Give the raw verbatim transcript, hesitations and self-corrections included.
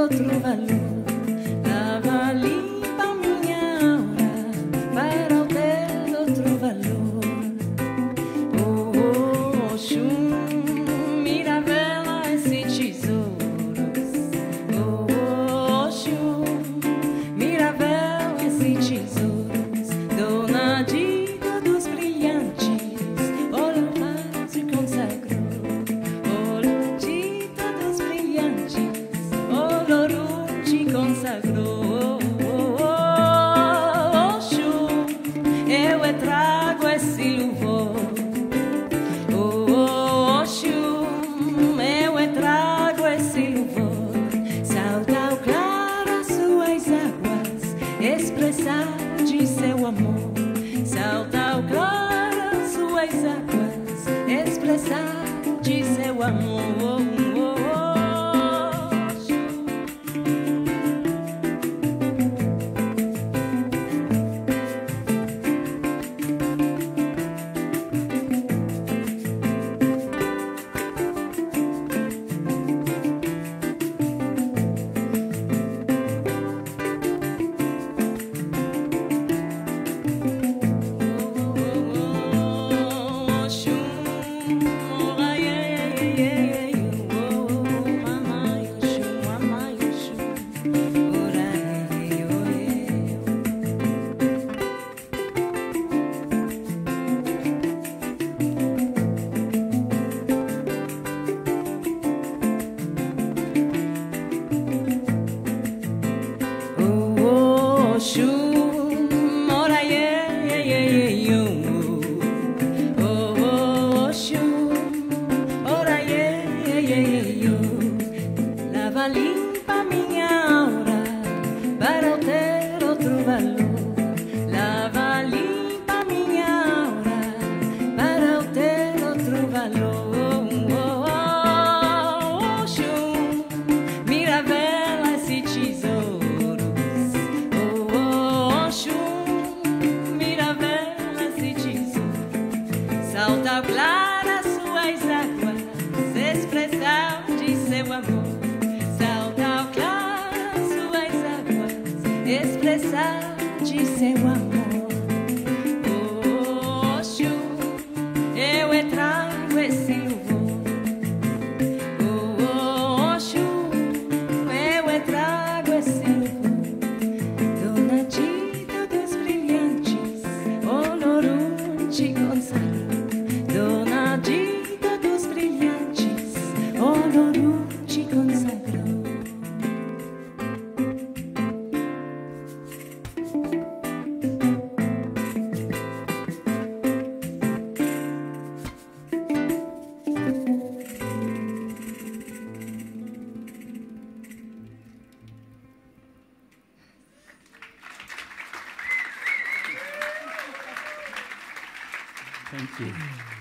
outro valor. Lava limpa minha aura para ter outro valor. Oh, oh, Oxum, mira vela esses tesouros. Oh, oh, Oxum, mira vela esses tesouros. Dona de todos brilhantes, olha mais se consagrou. Olha de todos brilhantes, Olorum te consagrou. Oh, oh, Oxum, eu é trago esse louvor. Oh, oh, Oxum, eu é trago esse louvor. Salta ao claro as suas águas, expressar de seu amor. Salta ao claro as suas águas, expressar de seu amor. Oh, oh, oh, Oxum. Oxum, ora yeah, yeah, yeah, yeah, oh, oh, oh, Oxum, ora yeah, yeah, yeah, yeah, oh. Lava limpa minha aura para eu ter outro valor. Lava limpa minha aura para eu ter outro valor. Oh, oh, Oxum, mira vela esse tesouro. Salta clara suas águas, expressão de seu amor. Salta clara suas águas, expressão de seu amor. Oh, Oxum, eu é trago esse louvor. Oh, oh, Oxum, eu é trago esse louvor. Dona de todos brilhantes, Olorum te consagrou. Dona de todos brilhantes, Olorum te consagrou. Thank you.